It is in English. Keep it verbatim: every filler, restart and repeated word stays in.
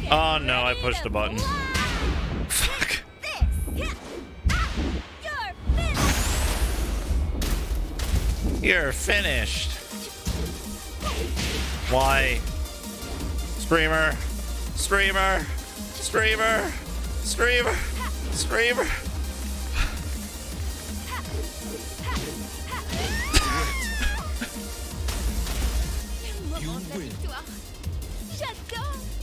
Oh no, I pushed a button. Fuck. You're finished. Why? Screamer. Screamer. Screamer. Screamer. Screamer.